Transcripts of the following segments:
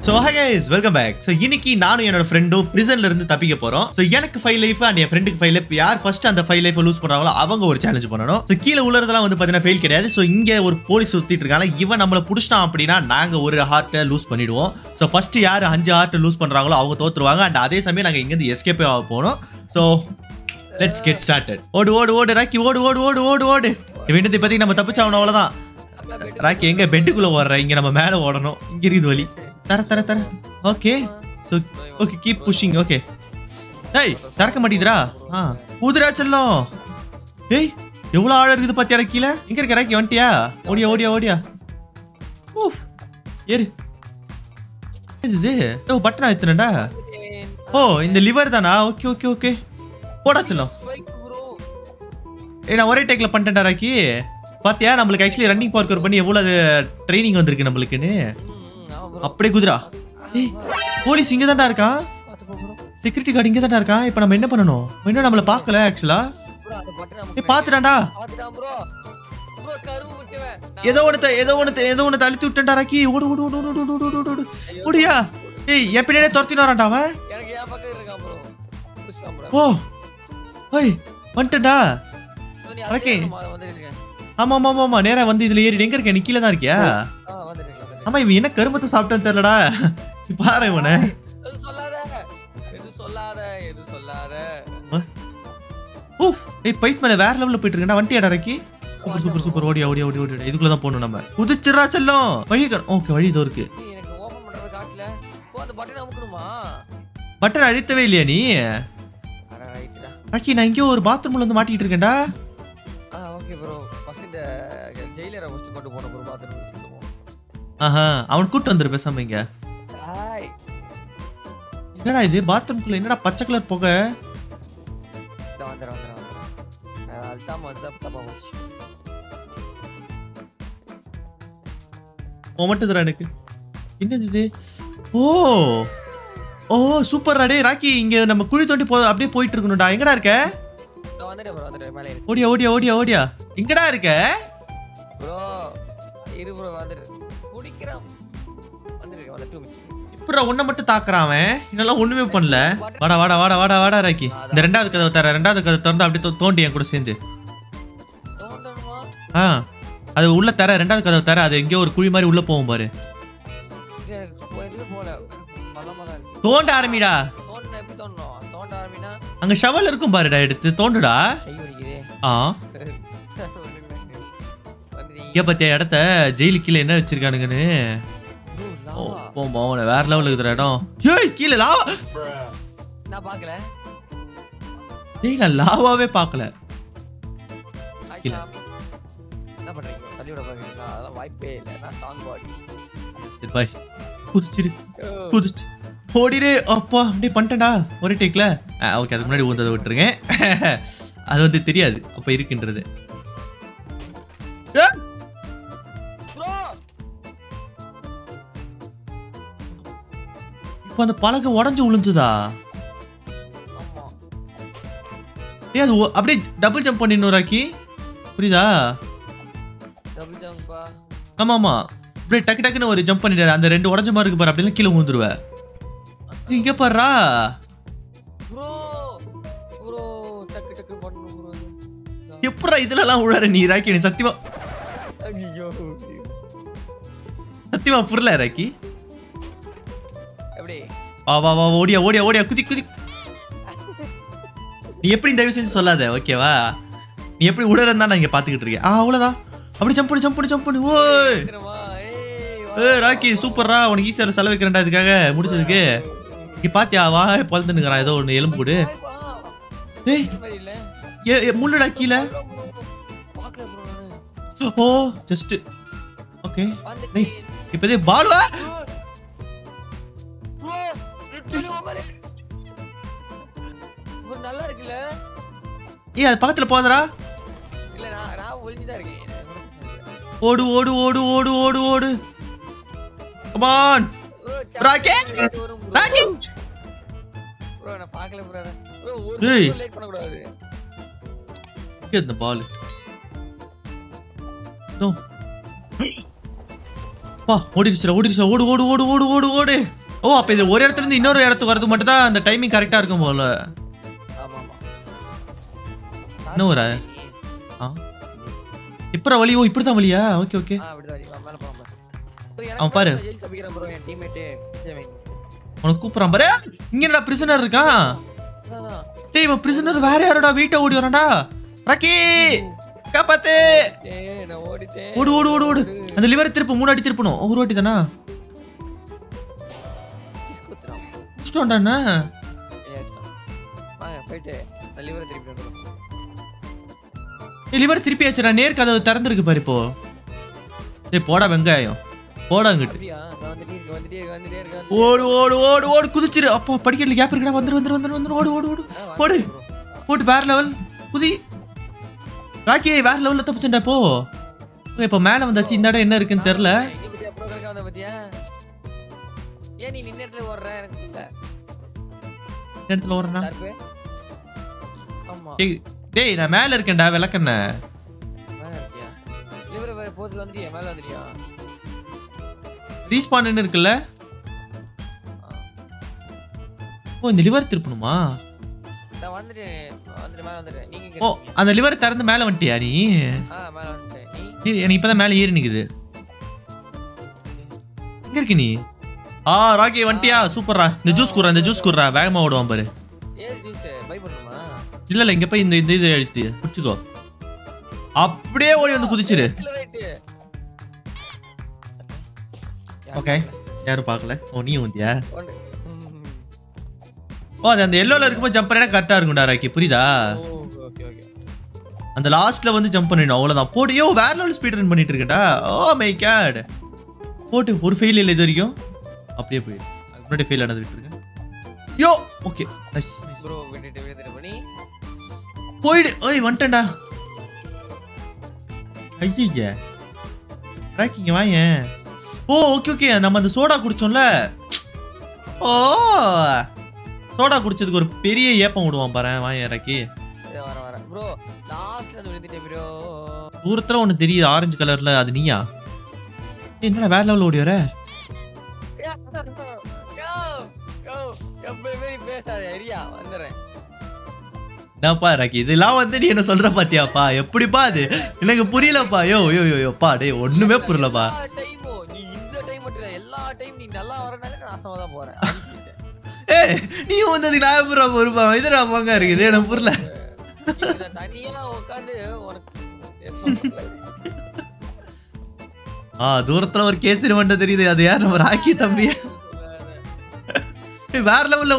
So hi guys, welcome back. So இன்னைக்கு நானும் என்னோட ஃப்ரெண்டும் பிரிசன்ல இருந்து தப்பிக்க போறோம். So எனக்கு 5 லைஃப் and என் ஃப்ரெண்டுக்கு 5 லைஃப். யார் ஃபர்ஸ்ட் அந்த 5 லைஃப் லூஸ் பண்றாங்களோ அவங்க ஒரு சேலஞ்ச் பண்ணனும். So கீழ உள்ளறதெல்லாம் வந்து பாத்தீனா ஃபெயில் கிடையாது. So இங்க ஒரு போலீஸ் சுத்திட்டு இருக்காங்க. இவன் நம்மள புடிச்சான் அப்படினா நாங்க ஒரு ஹார்ட்ட லூஸ் பண்ணிடுவோம். So ஃபர்ஸ்ட் யார் 5 ஹார்ட் லூஸ் பண்றாங்களோ அவங்க தோத்துருவாங்க. and அதே சமயம் நாங்க இங்க இருந்து எஸ்கேப் ஆக போறோம். So let's get started. ஓடு ராக்கி ஓடு. இவன்ட்ட பத்தி நம்ம தப்பிச்சவன அவ்வளவுதான். ராக்கி எங்க பெட்டுக்குள்ள ஓடுற? இங்க நம்ம மேல ஓடணும். இங்க இருக்குது வழி. தர okay. So okay keep pushing. Okay டேய் தரக்க மாட்டீதடா. ஊதுடா செல்லம். டேய் எவ்வளவு ஆழம் இருக்குது பாத்தியாடா கீழ? எங்க இருக்க ராக்கி? வந்துட்டியா? ஓடியா ஊஃப் ஏறு. இது ஓ பட்டனா ஏத்துனடா. ஓ இந்த லிவர் தானா? ஓகே போடா செல்லம். நான் ஒரே டேக்ல பண்ணிட்டேன்டா ராக்கி. பாத்தியா நம்மளுக்கு ஆக்சுவலி ரன்னிங் பார்க்கர் பண்ணி எவ்வளவு ட்ரைனிங் வந்திருக்கு நம்மளுக்குன்னு. அப்படியே குதிரா. ஏய் போலீஸ் இங்க தான்டா இருக்கான். செக்யூரிட்டி கார்டு இங்க தான்டா இருக்கான். இப்போ நம்ம என்ன பண்ணனும்? இன்னும் நம்மள பார்க்கல ஆக்சுவலா. ஏய் பாத்துடாடா. ஏதோ ஒன்னு தள்ளி விட்டேன்டா ராக்கி. ஓடு. ஓடியா. ஏய் என் பின்னாடியே துரத்திட்டு வரான்டா அவன். எனக்கு ஏன் பக்கம் இருக்கான் ப்ரோ. புஷ்காம் ப்ரோ. ஓ ஓய் வந்துட்டடா. ராக்கி ஆமா நேரா வந்து இதுல ஏறி எங்க இருக்க? நீ கீழ தான் இருக்கியா? ஆமா இவன் என்ன கருமத்தை சாப்பிட்டான்னு தெரியலடா. பாரு இவனை. எது சொல்லாத. ஏய் பைப் மேல வேற லெவல்ல போயிட்டு இருக்கடா. வண்டியாடா ராக்கி. சூப்பர் ஓடியா. இதுக்குள்ள தான் போணும் நம்ம. குதிச்சிரா செல்லம். வழி ஓகே வழி இதோ இருக்கு. எனக்கு ஓபன் பண்றது காட்டல. அந்த பட்டன் அமுக்கணுமா? பட்டன் அழுத்தவே இல்லையா நீ? அட ரைட்டா. ராக்கி நான் இங்க ஒரு பாத்ரூம்ல வந்து மாட்டிட்டு இருக்கேன்டா. Okay bro. ஃபர்ஸ்ட் இந்த ஜெயிலரை வச்சு கொண்டு போறோம் ப்ரோ பாத்ரூம். அவன் கூட்டு வந்துரு பேசாம இங்க. என்னடா இது பாத்ரூம்குள்ள என்னடா பச்சை கலர் புகை? மொமட்டுதுடா எனக்கு. என்னது இது? ஓ சூப்பர் ராடே ராக்கி. இங்க நம்ம குழி தோண்டி அப்படியே போயிட்டு இருக்கணும்டா. எங்கடா இருக்க? ஓடியா. எங்கடா இருக்க? ப்ரோ இரு ப்ரோ வந்துரு. குடிக்குறான். வந்துரு வந்து 2 மினிட்ஸ். இப்பற ஒண்ண மட்டும் தாக்குறான் அவன். இதெல்லாம் ஒண்ணுமே பண்ணல. வாடா ராக்கி. இந்த ரெண்டாவது கதவை திறந்து அப்படியே தோண்டி என் கூட சேர்ந்து. தோண்டணுமா? அது உள்ள தர ரெண்டாவது கதவை தர. அது எங்கேயோ ஒரு குழி மாதிரி உள்ள போகும் பாரு. தோண்ட ஆரம்பிடா. தோண்ட எப்படி தோண்டணும்? தோண்ட ஆரம்பினா அங்க ஷவல் இருக்கும் பாருடா. எடுத்து தோண்டுடா. பத்தியா இடத்த ஜெயிலு கீழே என்ன வச்சிருக்கானுங்கன்னு. வேற லெவல் இருக்கிற இடம். ஏய் கீழே லாவா. நான் பார்க்கல. டேய் நான் லாவாவே பார்க்கல. என்ன பண்றீங்க? தள்ளி விட பாக்குறீங்களா? அதெல்லாம் வாய்ப்பே இல்ல. நான் ஸ்ட்ராங் பாடி. சரி பை. குதிச்சு ஓடிடு. அப்பா அப்படியே பண்ணிட்டேன்டா ஒரே டேக்ல. ஓகே அதுக்கு முன்னாடி ஊந்ததை விட்டுருங்க. அது வந்து தெரியாது அப்ப இருக்குன்றது. இப்ப அந்த பலகை உடஞ்சு விழுந்துதா? அது அப்படியே டபுள் ஜம்ப் பண்ணிடணும் ராக்கி. புரியுதா? டபுள் ஜம்பா? ஆமா அப்படியே டக்குன்னு ஒரு ஜம்ப் பண்ணிடு. அந்த ரெண்டு உடஞ்ச மாதிரி இருக்கு பாரு. அப்படியே கீழே விழுந்துருவ. இங்க பாருடா. ப்ரோ டக்கு பண்ணு ப்ரோ. எப்பறா இதெல்லாம் உழற நீ ராக்கி? நீ சத்தியமா புரியல ராக்கி. எப்படி? வா ஓடியா குதி. நீ எப்படி தயவு செஞ்சு சொல்லாத ஓகேவா? நீ எப்படி உடறன்னு நான் இங்க பாத்துக்கிட்டு இருக்கேன். அவ்வளவுதான். அப்படி ஜம்ப் பண்ணு. ஓய் ஏய் ராக்கி சூப்பர்ரா. உனக்கு ஈஸியா செலவு வைக்கிறேன்டா இதுக்காக முடிச்சதுக்கு. நீ பாத்தியா வா பழுந்துனுக்குறான் ஏதோ ஒன்று எலும்பு கூடு. ஏய் முள்ளுடா கீழே. Oh just okay nice. இப்போதே பால்வா. நல்லா இருக்குல்ல? ஏய் அது பக்கத்துல போதடா. இல்ல நான் ஒளிஞ்சி தான் இருக்கேன். ஓடு. Come on rakhi. ப்ரோ நான் பார்க்கல ப்ரோ. ஒரு லேட் பண்ண கூடாது. இங்க இந்த பால். நோ பா ஓடிடுச்சுடா ஓடு ஓடு ஓடு ஓடு ஓடு ஓடு. ஓ அப்ப இது ஒரு இடத்துல இருந்து இன்னொரு இடத்துக்கு வரது மட்டும் தான் அந்த டைமிங் கரெக்டா இருக்கும் போல. ஆமா ஆமா. என்ன வர? இப்பற வழி. ஓ இப்படி தான் வழியா? Okay okay. அப்படிதான் வழி. மேல போலாம். அவன் பாரு. ஜெயில் தப்பிக்கிறான் ப்ரோ என் டீம்மேட். உனக்கு கூப்பிடுறான் பாரு. இங்க என்னடா பிரிசனர் இருக்கான்? டேய் இவன் பிரிசனர் வேற யாரோடா வீட்டை ஓடி வரான்டா. ராக்கி காப்பாத்து. டேய் நான் ஓடிட்டேன். ஓடு ஓடு ஓடு ஓடு. அந்த லிவர் திருப்பு 3 வாட்டி திருப்பணும். ஒரு வாட்டி தானா? ஸ்டோன்டானா? வாங்க போய்ட்டு லிவர் திருப்பி வந்துறோம். லிவர் திருப்பி ஆச்சுடா. நேர் கதவு திறந்திருக்கு பாரு இப்போ. டேய் போடா வெங்காயம். போடா அங்கிட்டு. வந்துட்டே இருக்க. ஓடு ஓடு ஓடு ஓடு குதிச்சிரு. அப்பா படிக்கல கேப் இருக்குடா. வந்துரு ஓடு ஓடு ஓடு. ஓடு. போடு வேற லெவல். குதி. ராக்கி வேற லெவல்ல தப்பிச்சேன்டா போ. இப்போ மேல வந்தாச்சு. இந்த இடம் என்ன இருக்குன்னு தெரியல. இது அப்புறம் கரெக்ட்டா வந்த பாத்தியா? ஏன் நீ நின்ன இடத்துல ஓடுற? எனக்கு புரியல. இடத்துல ஓடுறனா? ஆமா. டேய் நான் மேல இருக்கேன்டா விளக்கண்ண. மேல இருக்கியா? லிவர் போட்டு வந்துட்டியா? மேல வந்துட்டியா? ரீஸ்பான் இருக்குல்ல? ஓ இந்த லிவர் திருப்பணுமா? நான் வந்துட்டேன் மேல வந்துட்டேன். நீங்க ஓ அந்த லிவர் திறந்து மேல வந்துட்டியா நீ? மேல வந்துட்டேன். நீ எனக்கு இப்பதான் மேல ஏறி நிக்குது. எங்க இருக்க நீ? ராக்கி வந்துட்டியா? சூப்பர்ரா. இந்த ஜூஸ் குடுறா. வேகமா ஓடுவான் பாரு. ஏய் ஜூஸ் பை பண்ணுமா? இல்ல இங்க போய் இந்த இது எடுத்து குடிச்சுக்கோ. அப்படியே ஓடி வந்து குதிச்சிரு. ஓகே யாரும் பார்க்கல. ஓ நீ வந்தியா? ஓ அது அந்த எல்லோல இருக்கும்போது ஜம்ப் பண்ணா கரெக்டா இருக்கும்டா ராக்கி. புரியுதா? Okay okay. அந்த லாஸ்ட்ல வந்து ஜம்ப் பண்ணிடணும் அவ்வளவுதான். போடு. யோ வேற லெவல் ஸ்பீட் ரன் பண்ணிட்டு இருக்கடா. Oh my god. போட்டு ஒரு ஃபெயில் இல்ல இது வரைக்கும். அப்படியே போயிடு. அதுக்கு முன்னாடி ஃபெயில் ஆனது விட்டுருங்க. யோ ஓகே நைஸ் ப்ரோ விட்டுட்டு பண்ணி போயிடு. ஓய் வந்துட்டேன்டா. ஐயா ராக்கி இங்க வாயேன். ஓ ஓகே ஓகே நம்ம அந்த சோடா குடிச்சோம்ல. ஓ சோடா குடிச்சதுக்கு ஒரு பெரிய ஏப்பம் விடுவான் பாரு. வாயேன் ராக்கி. வர ப்ரோ லாஸ்ட்ல வந்து விழுந்துட்டேன் ப்ரோ. தூரத்துல ஒன்னு தெரியுது ஆரஞ்சு கலர்ல. அது நீயா? என்னடா வேற லெவல்ல ஓடி வர? என்னப்பா ராக்கி இதெல்லாம் வந்து நீ என்ன சொல்ற பாத்தியாப்பா? எப்படிப்பா அது எனக்கு புரியலப்பா. யோ யோ யோப்பா டேய் ஒண்ணுமே புரியலப்பா. நீ இந்த டைம் மட்டும் எல்லா டைம் நீ நல்லா வரனால நான் நாசமா தான் போறேன். ஏய் நீ வந்ததுக்கு நான் எப்பறா பொறுப்பா? இதரா போங்க இருக்குது எனக்கு புரியல. தனியா உட்கார்ந்து உனக்கு தூரத்துல ஒரு கேசரி வண்ட தெரியுது. அது யார்? நம்ம ராக்கி தம்பி. வேற லெவல்ல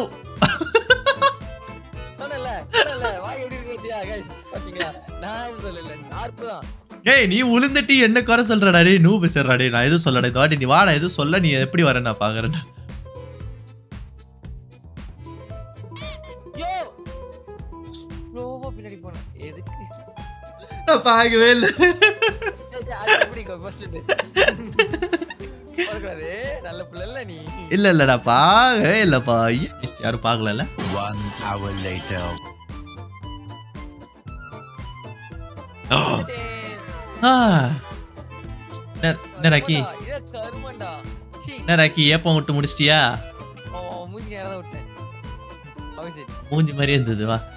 ஏய் நீ உளுந்துட்டி என்ன குறை சொல்றடா? டேய் நூபு சேர்றா. டேய் நான் எதுவும் சொல்லடா. இந்த வாட்டி நீ வாடா எதுவும் சொல்ல. நீ எப்படி வர நான் பாக்குறேன். பின்னாடி போன எதுக்கு பாக்கவே இல்ல. நல்ல பிள்ளை நீ. இல்லடா பாக்கவே இல்லப்பா. யாரும் பாக்கல. 1 hour later. என்ன ராக்கி ஏப்பம் விட்டு முடிச்சிட்டியா? மூஞ்சி மாதிரியே இருந்தது. வா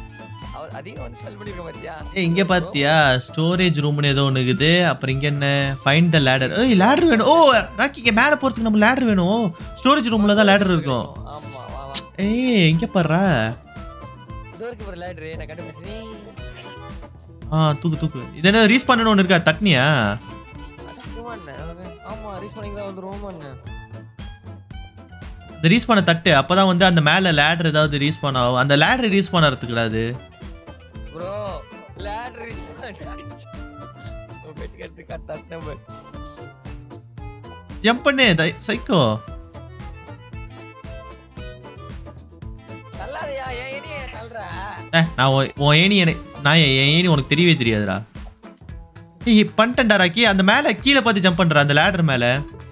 இங்க பாத்தியா ஸ்டோரேஜ் ரூம்னு ஏதோ ஒண்ணு இருக்குது. அப்புறம் இங்க என்ன ஃபைண்ட் த லேடர். ஏய் லேடர் வேணும். ஓ ராக்கி இங்க மேல போறதுக்கு நம்ம லேடர் வேணும். ஸ்டோரேஜ் ரூம்ல தான் லேடர் இருக்கும். ஏய் இங்க பாருடா. தூக்கு. இது என்ன ரீஸ்பான் ஒன்னு இருக்கா? தட்னியா? இந்த ரீஸ்பான தட்டு. அப்பதான் வந்து அந்த மேல லேடர் ஏதாவது ரீஸ்பான் ஆகும். அந்த லேடர் ரீஸ்பான் ஆகிறதுக்கு கூடாது. ப்ரோ லேடர் பெட் கட்டு தட் நம்பர் ஜம்ப் பண்ணு சைக்கோ. நல்லாதயா ஏன் ஏனியே தள்ளுறா? நான் உன் ஏணி நான் என் ஏணி உனக்கு தெரியவே தெரியாதுடா. ஏய் பண்ணிட்டேன்டா ராக்கி. அந்த மேல கீழே பார்த்து ஜம்ப் பண்ற. அந்த லேடர் மேல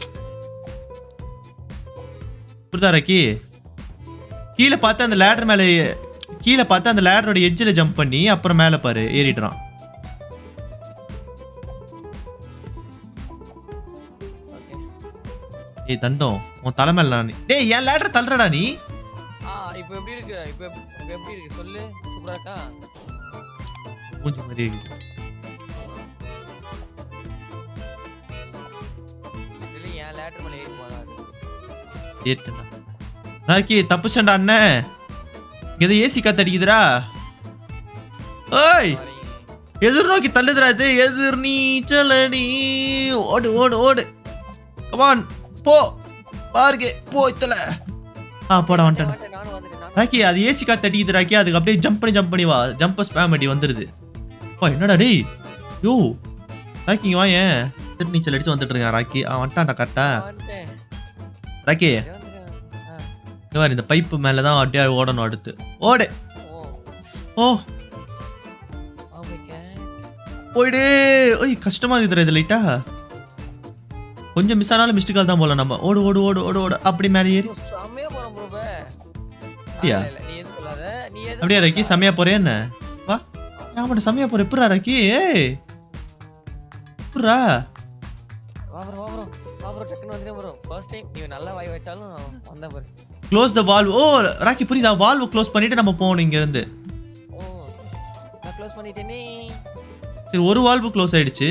புரியுதா ராக்கி? கீழே பார்த்து அந்த லேடர் மேல கீழே பார்த்து அந்த லேடரோட எட்ஜில் ஜம்ப் பண்ணி அப்புறம் மேலே பாரு ஏறிடுறான். ஏய் தண்டம் உன் தலை மேல நான் டேய் ஏன் லேடர் தள்ளுறடா நீ இப்போ எப்படி இருக்கு இப்போ எப்படி இருக்கு சொல்லு சூப்பரா இருக்கா மூஞ்சி மாதிரி இருக்கு இல்ல ஏன் லேட்டர் மேல ஏறி போறாரு ஏட்டடா ராக்கி தப்புச்சண்டா அண்ணே ஏதோ ஏசி காத்து அடிக்குதுடா ஓய் எதிர் நோக்கி தள்ளுதுடா இது எதிர் நீச்சலடி ஓடு ஓடு ஓடு கமான் போ பாருங்க போ இத்தல போடா வந்துட்டேன் நானும் வந்துட்டேன் ராக்கி அது ஏசி காத்து அடிக்குது ராக்கி அதுக்கு அப்படியே ஜம்ப் பண்ணி வா ஜம்ப் ஸ்பேம் அடி வந்துருது என்னடா டேய் யோ ராக்கி இங்க வா ஏன் எதிர் நீச்சல் அடிச்சு வந்துட்டு இருக்கான் ராக்கி வந்துட்டான்டா கரெக்டா ராக்கி இந்த பைப்பு மேல தான் அப்படியே ஓடணும் அடுத்து ஓடு ஓ போயிடு ஓய் கஷ்டமா இருக்குது இது லைட்டா கொஞ்சம் மிஸ் ஆனாலும் மிஸ்டு கால் தான் போல நம்ம ஓடு ஓடு ஓடு ஓடு ஓடு அப்படி மேலே ஏறி செமையா போறோம் ப்ரோ அப்படியா நீ எது சொல்லாத நீ எது அப்படியே ராக்கி செமையா போறே என்ன வா ஆமாடா செமையா போற எப்படா ராக்கி ஏய் எப்படா வா ப்ரோ டக்குன்னு வந்துட்டே ப்ரோ ஃபர்ஸ்ட் டைம் நீ நல்லா வாய் வச்சாலும் வந்தா பாரு close the valve oh Rocky புரியுதா வால்வ் க்ளோஸ் பண்ணிட்டு நம்ம போவோம் இங்க இருந்து ஓ நான் க்ளோஸ் பண்ணிட்டேனே சரி ஒரு வால்வ் க்ளோஸ் ஆயிடுச்சு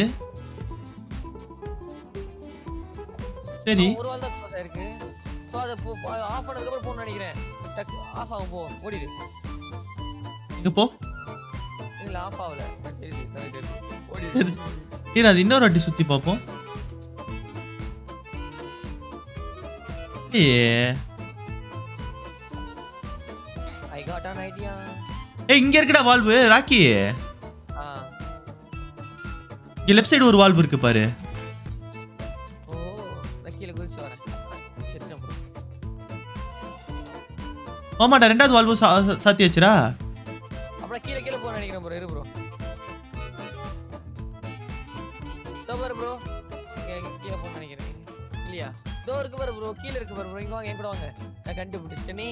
சரி ஒரு வால்வ் தான் க்ளோஸ் ஆயிருக்கு சோ அத ஆஃப் பண்ணதுக்கு அப்புறம் போன் நினைக்கிறேன் டக் ஆஃப் ஆகும் போ ஓடிடு இங்க போ இல்ல ஆஃப் ஆகல தெரியுது ஓடிடு இரு அது இன்னொரு வாட்டி சுத்தி பாப்போம் ஐ காட் an idea இங்க இருக்குடா வால்வ் ராக்கி இங்க லெஃப்ட் சைடு ஒரு வால்வ் இருக்கு பாரு ஓ நான் கீழ குதிச்சு வரேன் செத்த ப்ரோ ஆமாடா ரெண்டாவது வால்வ் சாத்தி வச்சுடா அப்புறம் கீழ போற நினைக்கிறேன் ப்ரோ இரு ப்ரோ தவறு ப்ரோ கீழ போற நினைக்கிறேன் இல்லையா தோ இருக்கு பாரு ப்ரோ கீழ இருக்கு பாரு ப்ரோ இங்க வாங்க என் கூட வாங்க நான் கண்டுபிடிச்சிட்டேனே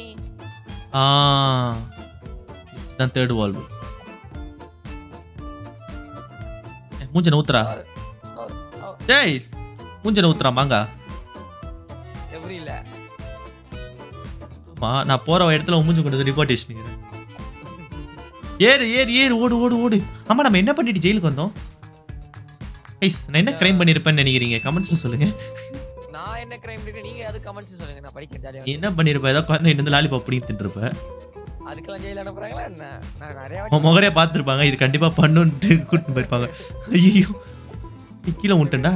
இதுதான் தேர்ட் வால்வ் மூஞ்ச நவுத்துறா டேய் மூஞ்ச நவுத்துறா மாங்க எப்படி இல்ல மா நான் போற இடத்துல மூஞ்ச கொண்டு ரிப்போர்ட் பண்ணிக்கிறேன் ஏறு ஏறு ஏறு ஓடு ஓடு ஓடு ஆமா நம்ம என்ன பண்ணிட்டு ஜெயிலுக்கு வந்தோம் கைஸ் நான் என்ன கிரைம் பண்ணிருப்பேன்னு நினைக்கிறீங்க கமெண்ட்ஸ்ல சொல்லுங்க நான் என்ன கிரைம் பண்ணிருக்கேன் நீங்க அது கமெண்ட்ஸ் சொல்லுங்க நான் படிக்க ஜாலியா என்ன பண்ணிருப்ப ஏதோ குழந்தை இருந்து லாலிபாப் பிடிங்கி தின்றுப்ப அதுக்கெல்லாம் ஜெயில அனுப்புறாங்களா என்ன நான் நிறைய உன் முகரே பார்த்துருப்பாங்க இது கண்டிப்பா பண்ணுன்ட்டு கூட்டிட்டு போயிருப்பாங்க ஐயோ கீழே உண்டா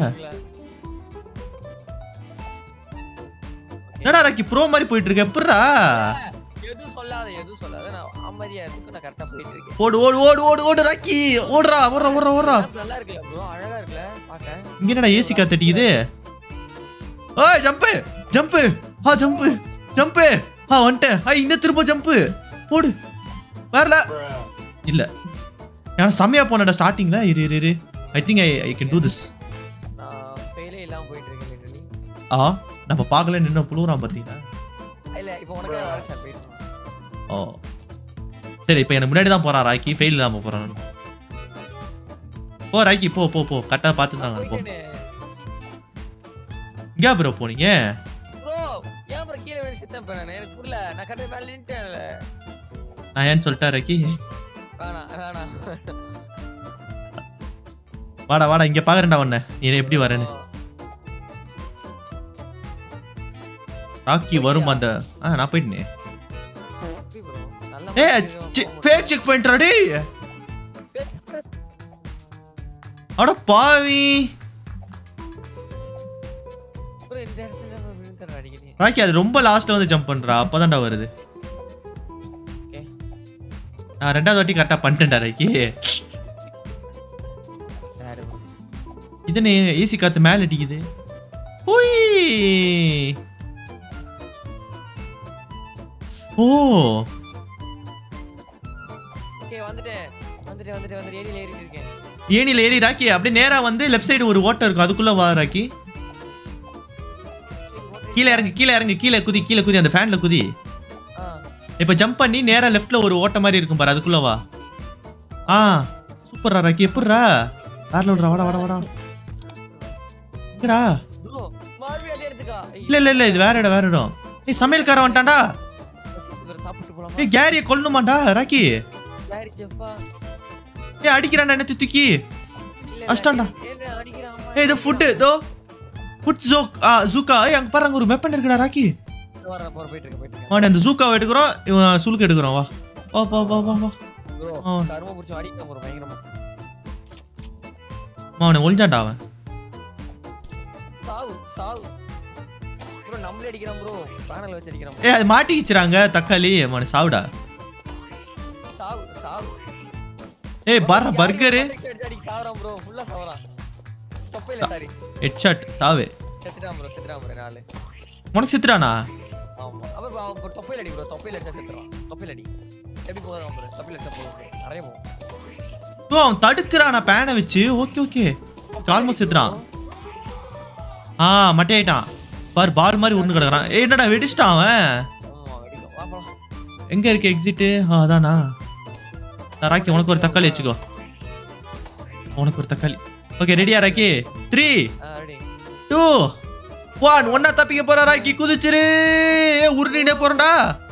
என்னடா ராக்கி ப்ரோ மாதிரி போயிட்டு இருக்க எப்படா எதுவும் சொல்லாத நான் அமைதியா இருக்கு நான் கரெக்டா போயிட்டு இருக்கேன் ஓடு ஓடு ஓடு ஓடு ஓடு ராக்கி ஓடுறா ஓடுறா ஓடுறா ஓடுறா நல்லா இருக்குல ப்ரோ அழகா இருக்குல பாக்க இங்க என்னடா ஏசி காத்தடிக்குது ஓய் ஜம்ப் ஜம்ப் ஜம்ப் ஜம்ப் வந்துட்டேன் இந்த திரும்ப ஜம்ப் போடு வரல இல்ல நான் செமையா போனடா ஸ்டார்டிங்ல இரு இரு இரு I think I can do this நான் ஃபெயிலே இல்லாம போயிட்டு இருக்கேன் லிட்டரலி நம்ம பார்க்கல நின்னு புளுறான் பாத்தீங்களா இல்ல இப்போ உனக்கு வர ஷாட் போயிடு ஓ சரி இப்போ எனக்கு முன்னாடி தான் போறான் ராக்கி ஃபெயில் இல்லாம போறான் போ ராக்கி போ போ போ கரெக்டா பாத்துட்டாங்க போ இங்க ப்ரோ போனீங்க ப்ரோ ஏன் ப்ரோ கீழ விழுந்து செத்தேன் பா நான் எனக்கு புரியல நான் கரெக்ட்டா மேல நின்னுட்டேன்ல நான் ஏன் சொல்லிட்டா ராக்கி வேணாம் வாடா வாடா இங்க பாக்குறேன்டா உன்னை நீ எப்படி வரேன்னு ராக்கி வரும் அந்த நான் போயிட்டேன் ஃபேக் செக் பண்ணிட்டா டேய் அட பாவி ப்ரோ இந்த இடத்துல விழுந்தற அடிக்கடி ராக்கி அது ரொம்ப லாஸ்ட்ல வந்து ஜம்ப் பண்றா அப்பதான்டா வருது ஓகே நான் ரெண்டாவது வாட்டி கரெக்டா பண்ணிட்டேன்டா ராக்கி சாரி ப்ரோ இதனே ஏசி காத்து மேல அடிக்குது ஓய் ஓ ஓகே வந்துட்டேன் ஏரியில ஏறிட்டு இருக்கேன் ஏனில ஏறி ராக்கி அப்படியே நேரா வந்து லெஃப்ட் சைடு ஒரு ஓட்டை இருக்கும் அதுக்குள்ள வா ராக்கி கீழே இறங்கு கீழே குதி அந்த ஃபேன்ல குதி இப்ப ஜம்ப் பண்ணி நேரா லெஃப்ட்ல ஒரு ஓட்ட மாதிரி இருக்கும் பாரு அதுக்குள்ள வா சூப்பர்ரா ராக்கி எப்படிரா கார்ல விடுறா வாடா வாடா வாடா எங்கடா ப்ரோ மார்வி அடி எடுத்துக்கா இல்ல இது வேற இடம் ஏய் சமையல்காரன் வந்துட்டான்டா சாப்பிட்டு போலாமா ஏய் கேரிய கொல்லணுமாடா ராக்கி யாரி செஃப்பா ஏய் அடிக்கிறான்டா என்ன தூக்கி அஷ்டான்டா என்ன அடிக்கிறான் ஏய் இது ஃபுட் ஃபுட் ஜூக்கா ஏய் அங்க பாருங்க ஒரு வெப்பன் இருக்குடா ராக்கி வர போயிட்டு இருக்கு வாடா அந்த ஜூக்காவை எடுக்குறோம் இவன் சுளுக்கு எடுக்குறோம் வா வா ப்ரோ கர்ம புடிச்சு அடிக்க போறோம் பயங்கரமா அவனை ஒளிஞ்சான்டா அவன் சாவு ப்ரோ நம்மளே அடிக்கிறான் ப்ரோ பேனல் வச்சு அடிக்கிறான் ஏய் அது மாட்டிக்கிச்சுறாங்க தக்காளி அவனை சாவுடா சாவு ஏய் பாரு பர்கர் அடி சாவறான் ப்ரோ ஃபுல்லா சாவறான் தொப்பையில சாரி ஹெட்ஷாட் சாவு செத்துறான் ப்ரோ நாலு உனக்கு செத்துறானா ஆமா அவர் தொப்பையில அடி ப்ரோ தொப்பையில அடிச்சா செத்துறான் தொப்பையில அடி எப்படி போறான் ப்ரோ தொப்பையில அடிச்சா போகுது நிறைய போகும் ஓ அவன் தடுக்குறானா பேனை வச்சு ஓகே ஆல்மோஸ்ட் செத்துறான் மட்டை ஆயிட்டான் பாரு பால் மாதிரி உருண்டு கிடக்குறான் ஏய் என்னடா வெடிச்சிட்டான் அவன் ஆமா வெடிக்கும் வா போலாம் எங்க இருக்கு எக்ஸிட் அதானா ராக்கி உனக்கு ஒரு தக்காளி வச்சுக்கோ உனக்கு ஒரு தக்காளி ஓகே ரெடியா ராக்கி 3 ரெடி 2 1 ஒண்ணா தப்பிக்க போறா ராக்கி குதிச்சிரு உருண்டிட்டே போறேன்டா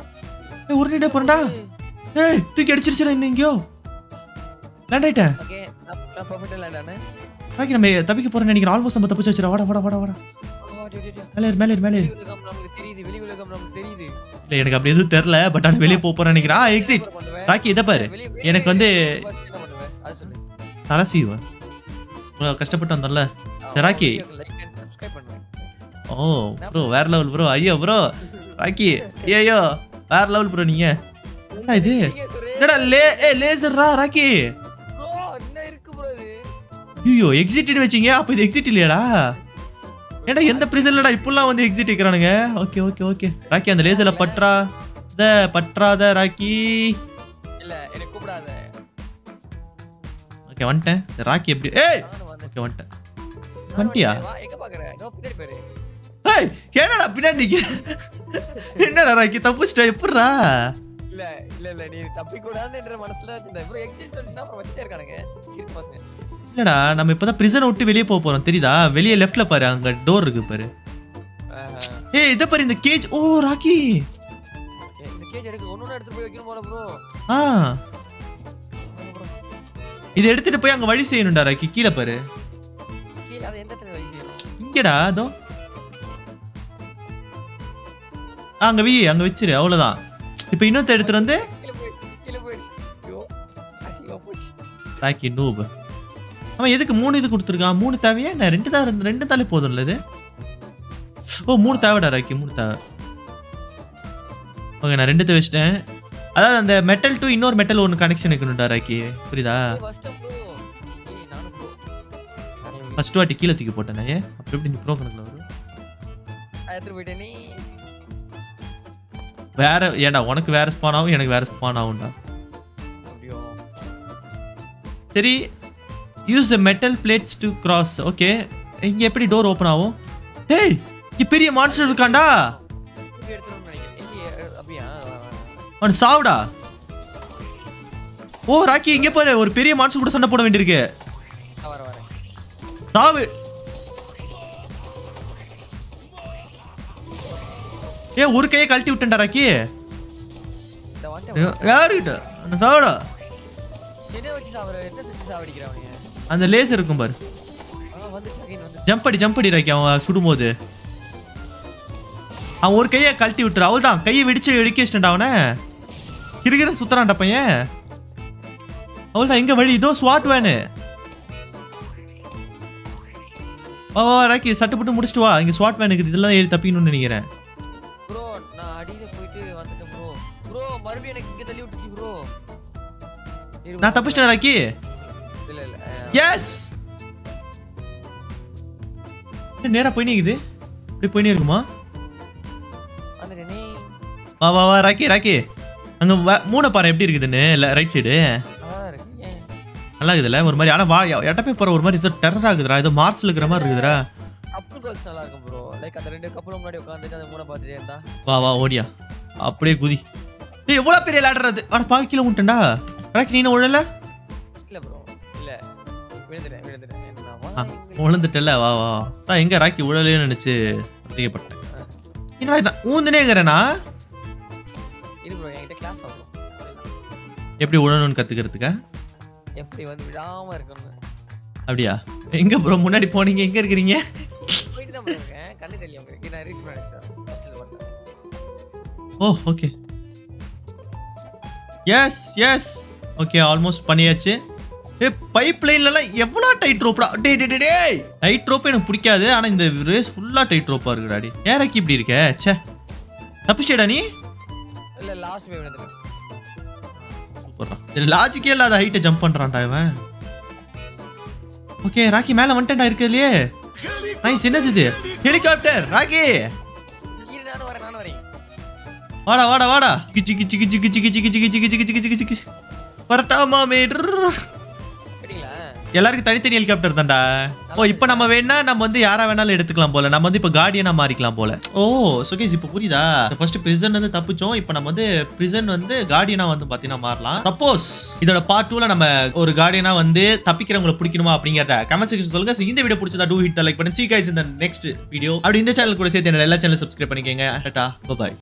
ஏய் தூக்கி அடிச்சிருச்சுடா இன்னெங்கயோ லேண்ட் ஆயிட்டேன் ஓகே நான் பர்ஃபெக்ட்டா லேண்ட் ஆனே ராக்கி நம்ம தப்பிக்க போறேன்னு நினைக்கிறேன் ஆல்மோஸ்ட் நம்ம தப்பிச்சு வச்சிரா வாடா மேலே நமக்கு தெரியுது வெளி உலகம் நமக்கு தெரியுது இல்ல எனக்கு அப்படி எதுவும் தெரியல பட் ஆனா வெளிய போறேன்னு நினைக்கிறேன் எக்ஸிட் ராக்கி இத பாரு எனக்கு வந்து அது சொல்லு தலை சீவன் கஷ்டப்பட்டு வந்தல்ல ராக்கி லைக் அண்ட் சப்ஸ்கிரைப் பண்ணுவேன் ஓ ப்ரோ வேற லெவல் ப்ரோ ஐயோ ப்ரோ ராக்கி ஐயோ வேற லெவல் ப்ரோ நீங்க என்ன இது என்னடா லேசர்ரா ராக்கி ப்ரோ என்ன இருக்கு ப்ரோ இது ஐயோ எக்ஸிட்னு வெச்சீங்க அப்ப இது எக்ஸிட் இல்லையாடா ஏன்டா எந்த பிரிசன்லடா இப்போலாம் வந்து எக்ஸிட் வைக்கறானுங்க ஓகே ராக்கி அந்த லேசர்ல பற்றாத ராக்கி இல்ல என்ன கூப்பிடாத ஓகே வந்துட்டேன் ராக்கி எப்படி ஏய் ஓகே வந்துட்டியா எங்க பாக்குற நோ பின்னாடி பாரு ஏய் என்னடா பின்னாடி என்னடா ராக்கி தப்புச்சிட்ட எப்பறா இல்ல நீ தப்பி கூடாதுன்ற மனசுல வச்சிருந்த ப்ரோ எக்ஸிட் சொன்னா அப்புறம் வச்சிட்டே இருக்கானுங்க கிறுக்கு பசங்க இல்லடா நம்ம இப்பதான் பிரிசன் விட்டு வெளிய போறோம் தெரியுதா வெளிய லெஃப்ட்ல பாரு அங்க டோர் இருக்கு பாரு ஏய் இத பாரு இந்த கேஜ் ஓ ராக்கி இந்த கேஜ் எடுத்து ஒண்ணு எடுத்து போய் வைக்கணும் போல ப்ரோ இத எடுத்துட்டு போய் அங்க வழி செய்யணும்டா ராக்கி கீழ பாரு கீழ அது எந்த இடத்துல வழி செய்யணும் இங்கடா அதோ அங்க வெச்சிரு அவ்வளவுதான் இப்போ இன்னொரு எடுத்துட்டு வந்து கீழ போய் ஐயோ அசிங்க போச்சு ராக்கி நூப் அவன் எதுக்கு 3 இது கொடுத்துருக்கான் 3 தேவையா என்ன 2 தாலே போதும்ல இது ஓ 3 தேவைடா ராக்கி 3 தேவை ஓகே நான் 2 வச்சிட்டேன் அதாவது அந்த மெட்டல் டு இன்னொரு மெட்டல் ஒன்னு கனெக்ஷன் வைக்கணும்டா ராக்கி புரியுதா ஃபர்ஸ்ட் வாட்டி கீழ தூக்கி போட்டேனே அப்புறம் எப்படி நீ ப்ரோ கணக்குல வரும் எடுத்து போய்ட்டே நீ வேற ஏண்டா உனக்கு வேற ஸ்பான் ஆகும் எனக்கு வேற ஸ்பான் ஆகும்டா அப்படியோ சரி use the metal plates to cross okay இங்க எப்படி டோர் ஓபன் ஆகும் டேய் இங்க பெரிய மான்ஸ்டர் இருக்கான்டா எடுத்துறோம்னு நினைக்கிறேன் அப்படியே அவன் சாவுடா ஓ ராக்கி இங்க பாரு ஒரு பெரிய மான்ஸ்டர் கூட சண்டை போட வேண்டியிருக்கு வர சாவு ஏ ஒரு கையை கழட்டி விட்டேன்டா ராக்கி யாருக்கிட்ட அந்த சாவுடா என்ன வச்சு சாவற என்ன செஞ்சு சாவடிக்கிறாங்க அந்த லேசர் இருக்கும் பாரு ஜம்ப் அடி ராக்கி அவன் சுடும்போது அவன் ஒரு கையை கழட்டி விட்டுரு அவள்தான் கையை வெடிச்சு வெடிக்க வச்சுட்டா அவனை கிறுகிற சுத்துறான்டா பையன் அவள்தான் எங்க வழி இதோ ஸ்வாட் வேனு வா ராக்கி சட்டு போட்டு முடிச்சுட்டு வா இங்க ஸ்வாட் வேன் இருக்குது இதெல்லாம் ஏறி தப்பிக்கணும்னு நினைக்கிறேன் ப்ரோ நான் அடியில போயிட்டு வந்துட்டேன் ப்ரோ மறுபடியும் எனக்கு இங்க தள்ளி விட்டுச்சு ப்ரோ நான் தப்பிச்சிட்டேன் ராக்கி இல்ல எஸ் நேரா போய் நிக்குது இப்படி போய் இருக்குமா வந்துட்டே நீ வா ராக்கி அங்க மூணை பாரு எப்படி இருக்குதுன்னு ரைட் சைடு நல்லா இருக்குதுல்ல ஒரு மாதிரி ஆனா எட்டப்பே போற ஒரு மாதிரி ஏதோ டெரர் ஆகுதுடா ஏதோ மார்ஸ்ல இருக்கிற மாதிரி இருக்குதுடா கப்பல் கோல்ஸ் நல்லா இருக்கும் ப்ரோ லைக் அந்த ரெண்டு கப்பல் முன்னாடி உட்கார்ந்துட்டு அந்த மூணை பார்த்துட்டே இருந்தா வா ஓடியா அப்படியே குதி ஏய் எவ்வளவு பெரிய லேடர் அது அட பாக்கி கிலோ உண்டடா ராக்கி நீ உழல இல்ல ப்ரோ இல்ல விழுந்துட்டேன் உழந்துட்டல வா எங்க ராக்கி உழலைன்னு நினைச்சு சந்தேகப்பட்டேன் என்னடா ஊந்துனேங்கறேனா இரு ப்ரோ என்கிட்ட கிளாஸ் ஆகும் எப்படி உழணும்னு கத்துக்கிறதுக்கா எப்படி வந்து விடாம இருக்கணும் அப்படியா எங்க ப்ரோ முன்னாடி போனீங்க எங்க இருக்கீங்க போயிட்டு தான் இருக்கேன் கண்ணு தெரியாம இருக்கு நான் ரீச் பண்ணிட்டேன் ஹாஸ்டல் பண்ணேன் oh okay yes okay almost பண்ணியாச்சு பைப் லைன்லலாம் எவ்வளோ டைட் ரோப்டா டேய் டைட் ரோப் எனக்கு பிடிக்காது ஆனால் இந்த ரேஸ் ஃபுல்லாக டைட் ரோப்பாக இருக்குடாடி ஏறாக்கி இப்படி இருக்க சே தப்பிச்சிட்டா நீ இல்லை லாஸ்ட் வேவ் எடுத்துட்டேன் சூப்பர்ரா லாஜிக்கே இல்லாத ஹைட்டை ஜம்ப் பண்ணுறான்டா இவன் ஓகே ராக்கி மேலே வந்துட்டேன்டா இருக்குதுலையே நைஸ் என்னது இது ஹெலிகாப்டர் ராக்கி இரு நானும் வரேன் வாடா சிக்கி வரட்டாமா மேட்ரு எல்லாருக்கும் தனித்தனி ஹெலிகாப்டர் தான்டா ஓ இப்போ நம்ம வேணா நம்ம வந்து யாரா வேணாலும் எடுத்துக்கலாம் போல நம்ம வந்து இப்போ கார்டியனா மாறிக்கலாம் போல ஓ சுகேஷ் இப்போ புரியுதா ஃபர்ஸ்ட் பிரிசன் வந்து தப்பிச்சோம் இப்போ நம்ம வந்து பிரிசன் வந்து கார்டியனா வந்து பாத்தீங்கன்னா மாறலாம் சப்போஸ் இதோட பார்ட் 2ல நம்ம ஒரு கார்டியனா வந்து தப்பிக்கிறவங்களை பிடிக்கணுமா அப்படிங்கறத கமெண்ட் செக்ஷன் சொல்லுங்க சோ இந்த வீடியோ பிடிச்சதா டூ ஹிட் லைக் பண்ணுங்க see you guys in the next video அப்படி இந்த சேனல் கூட சேர்த்து என்னோட எல்லா சேனல் சப்ஸ்கிரைப் பண்ணிக்கங்க டாடா பை பை